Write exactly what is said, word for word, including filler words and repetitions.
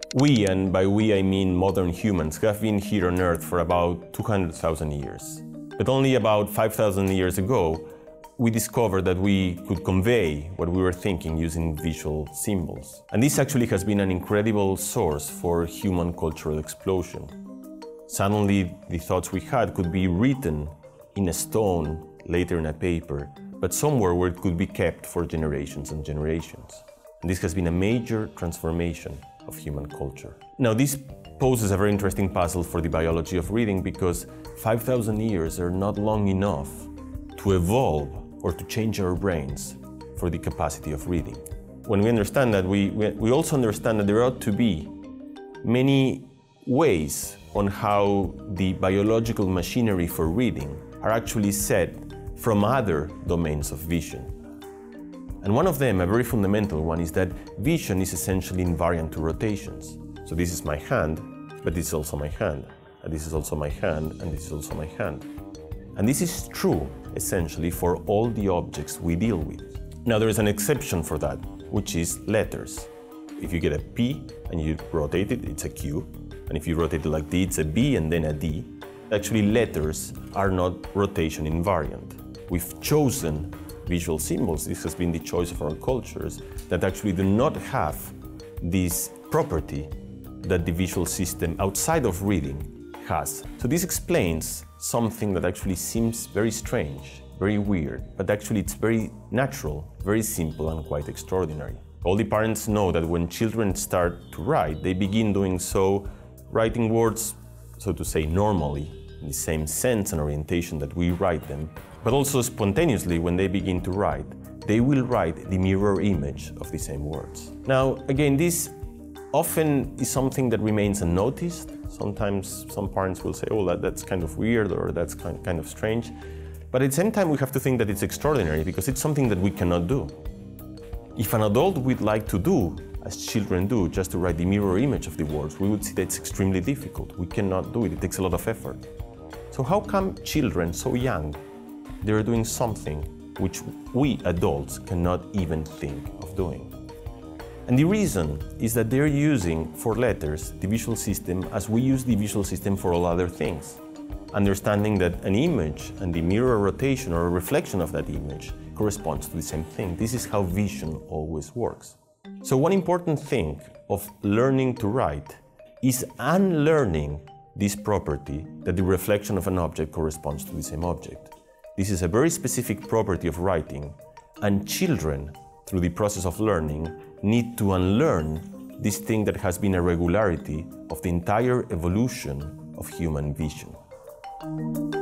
We, and by we I mean modern humans, have been here on Earth for about two hundred thousand years. But only about five thousand years ago, we discovered that we could convey what we were thinking using visual symbols. And this actually has been an incredible source for human cultural explosion. Suddenly, the thoughts we had could be written in a stone, later in a paper, but somewhere where it could be kept for generations and generations. And this has been a major transformation of human culture. Now, this poses a very interesting puzzle for the biology of reading, because five thousand years are not long enough to evolve or to change our brains for the capacity of reading. When we understand that, we, we, we also understand that there ought to be many ways on how the biological machinery for reading are actually set from other domains of vision. And one of them, a very fundamental one, is that vision is essentially invariant to rotations. So this is my hand, but this is also my hand, and this is also my hand, and this is also my hand. And this is true, essentially, for all the objects we deal with. Now, there is an exception for that, which is letters. If you get a P and you rotate it, it's a Q. And if you rotate it like D, it's a B and then a D. Actually, letters are not rotation invariant. We've chosen visual symbols, this has been the choice of our cultures, that actually do not have this property that the visual system outside of reading has. So this explains something that actually seems very strange, very weird, but actually it's very natural, very simple, and quite extraordinary. All the parents know that when children start to write, they begin doing so, writing words, so to say, normally, in the same sense and orientation that we write them, but also spontaneously when they begin to write, they will write the mirror image of the same words. Now, again, this often is something that remains unnoticed. Sometimes some parents will say, oh, that, that's kind of weird, or that's kind, kind of strange. But at the same time, we have to think that it's extraordinary, because it's something that we cannot do. If an adult would like to do, as children do, just to write the mirror image of the words, we would see that it's extremely difficult. We cannot do it, it takes a lot of effort. So how come children so young, they're doing something which we adults cannot even think of doing? And the reason is that they're using, for letters, the visual system as we use the visual system for all other things. Understanding that an image and the mirror rotation or a reflection of that image corresponds to the same thing. This is how vision always works. So one important thing of learning to write is unlearning this property that the reflection of an object corresponds to the same object. This is a very specific property of writing, and children, through the process of learning, need to unlearn this thing that has been a regularity of the entire evolution of human vision.